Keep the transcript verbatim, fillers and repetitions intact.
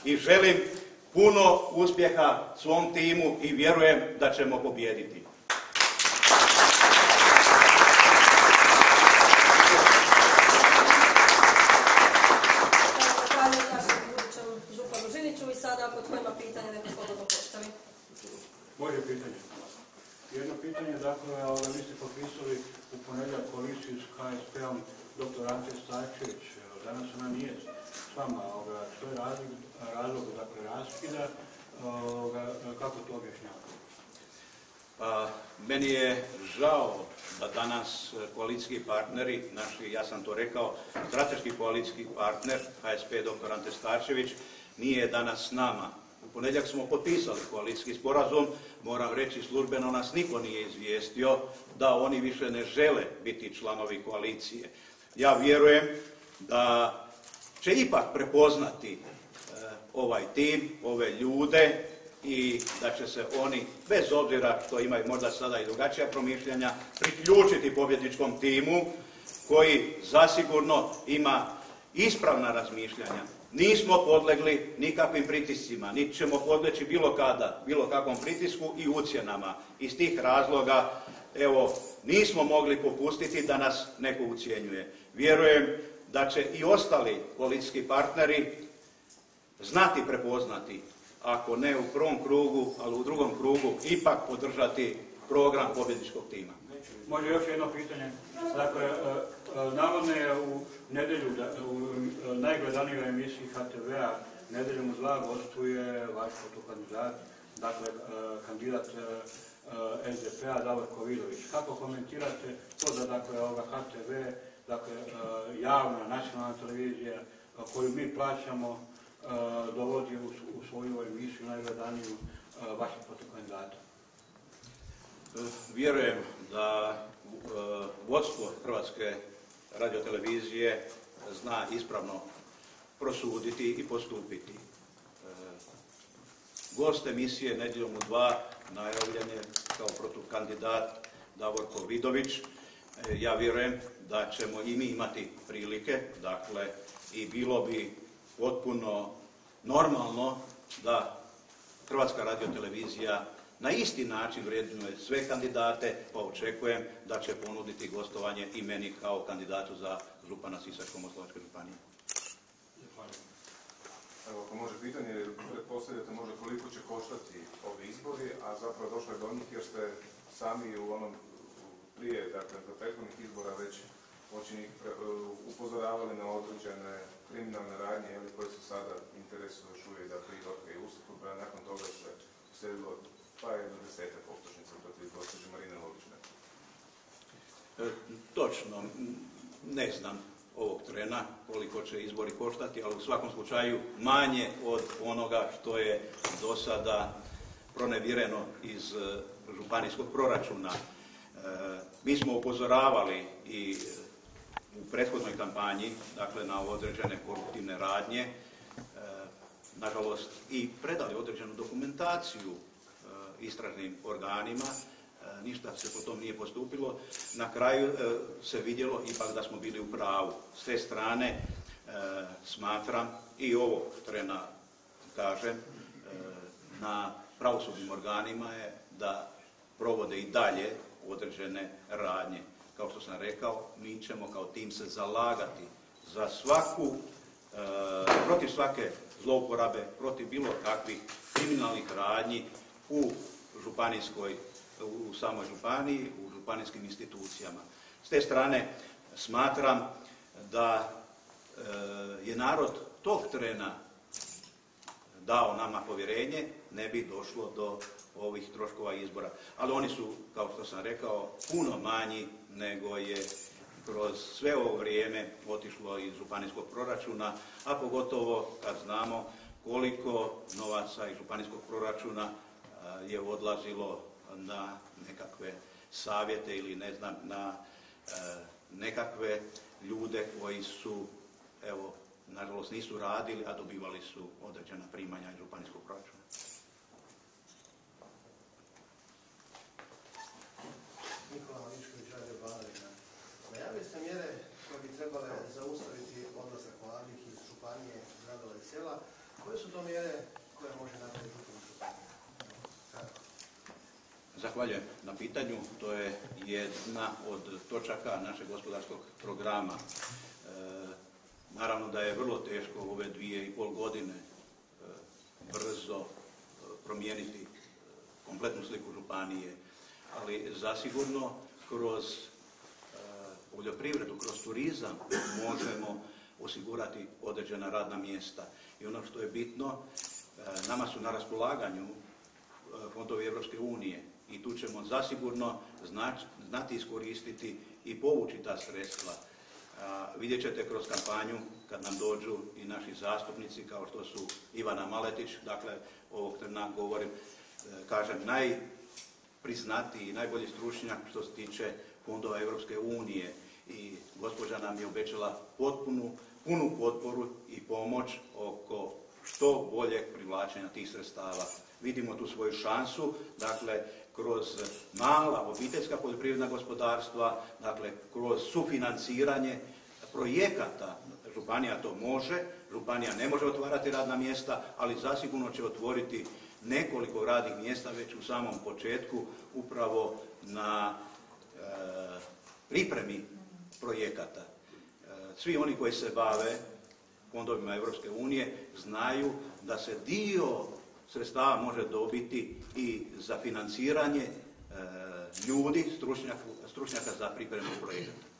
i želim puno uspjeha svom timu i vjerujem da ćemo pobijediti. Moje pitanje. Jedno pitanje, dakle, vi ste potpisali u ponedjeljak koaliciju s H S P-om doktor Ante Starčević. Danas ona nije s vama. Što je razlog, dakle, raskida? Kako to objašnjavate? Pa, meni je žao da danas koalicijski partneri, naši, ja sam to rekao, strateški koalicijski partner H S P doktor Ante Starčević nije danas s nama. U ponedjeljak smo potpisali koalicijski sporazum, moram reći službeno nas niko nije izvijestio da oni više ne žele biti članovi koalicije. Ja vjerujem da će ipak prepoznati e, ovaj tim, ove ljude i da će se oni, bez obzira što imaju možda sada i drugačija promišljanja, priključiti pobjedničkom timu koji zasigurno ima ispravna razmišljanja. Nismo podlegli nikakvim pritiscima, niti ćemo podleći bilo kada, bilo kakvom pritisku i ucjenama. Iz tih razloga, evo, nismo mogli popustiti da nas neko ucjenjuje. Vjerujem da će i ostali koalicijski partneri znati prepoznati, ako ne u prvom krugu, ali u drugom krugu, ipak podržati program pobjedničkog tima. Može još jedno pitanje. Dakle, navodno je u nedjelju, u najgledanijoj emisiji H T V-a Nedjeljom u dva gostuje vaš fotokandidat, dakle, kandidat S D P-a Davorko Vidović. Kako komentirate to da, dakle, H T V, dakle, javna nacionalna televizija koju mi plaćamo, dovodi u svoju emisiju najgledaniju vašeg fotokandidata? Vjerujem da vodstvo Hrvatske radiotelevizije zna ispravno prosuditi i postupiti. Gost emisije Nedjeljom u dva najavljen je kao protukandidat Davorko Vidović. Ja vjerujem da ćemo i mi imati prilike, dakle, i bilo bi potpuno normalno da Hrvatska radiotelevizija na isti način vrednuje sve kandidate, pa očekujem da će ponuditi gostovanje i meni kao kandidatu za župana Sisačko-moslavačke županije. Evo, ako može pitanje, pretpostavljate možda koliko će koštati ovi izbori, a zapravo došlo je do njih jer ste sami u onom prije, dakle, do prethodnih izbora već moćnih upozoravali na određene kriminalne radnje koje su sada interesuju još uvijek, dakle, i Dorka i Uskopa, nakon toga se uslijedilo pa jedno desetak optužnica protiv gospođe Marine Logične. E, točno, ne znam ovog trena koliko će izbori koštati, ali u svakom slučaju manje od onoga što je do sada pronevjereno iz županijskog proračuna. E, mi smo upozoravali i u prethodnoj kampanji, dakle, na određene koruptivne radnje, e, nažalost i predali određenu dokumentaciju istražnim organima, ništa se po tom nije postupilo. Na kraju se vidjelo ipak da smo bili u pravu. S te strane smatram i ovog trena kažem na pravosudnim organima je da provode i dalje određene radnje. Kao što sam rekao, mi ćemo kao tim se zalagati za svaku, protiv svake zlouporabe, protiv bilo kakvih kriminalnih radnji u županijskoj, u samoj županiji, u županijskim institucijama. S te strane smatram da je narod tog trena dao nama povjerenje, ne bi došlo do ovih troškova izbora. Ali oni su, kao što sam rekao, puno manji nego je kroz sve ovo vrijeme otišlo iz županijskog proračuna, a pogotovo kad znamo koliko novaca iz županijskog proračuna je odlazilo na nekakve savjete ili ne znam, na e, nekakve ljude koji su, evo, nažalost nisu radili, a dobivali su određena primanja iz županijskog proračuna. Nikola Mišković, Radio Banovina. Najavili ste mjere koje bi trebale zaustaviti odlazak mladih iz županije, gradova i sela. Koje su to mjere koje može napraviti župan županija? Zahvaljujem na pitanju. To je jedna od točaka našeg gospodarskog programa. E, naravno da je vrlo teško u ove dvije i pol godine e, brzo e, promijeniti e, kompletnu sliku županije, ali zasigurno kroz e, poljoprivredu, kroz turizam možemo osigurati određena radna mjesta. I ono što je bitno, e, nama su na raspolaganju e, fondovi Europske unije i tu ćemo zasigurno znati, znati iskoristiti i povući ta sredstva. A, vidjet ćete kroz kampanju kad nam dođu i naši zastupnici kao što su Ivana Maletić, dakle ovog trena govorim, e, kažem, najpriznatiji i najbolji stručnjak što se tiče fondova Europske unije i gospođa nam je obećala potpunu, punu potporu i pomoć oko što boljeg privlačenja tih sredstava. Vidimo tu svoju šansu, dakle, kroz mala obiteljska poljoprivredna gospodarstva, dakle, kroz sufinanciranje projekata. Županija to može, županija ne može otvarati radna mjesta, ali zasigurno će otvoriti nekoliko radnih mjesta već u samom početku, upravo na e, pripremi projekata. E, svi oni koji se bave fondovima Europske unije znaju da se dio sredstava može dobiti i za financiranje e, ljudi, stručnjaka, stručnjaka za pripremu projekata.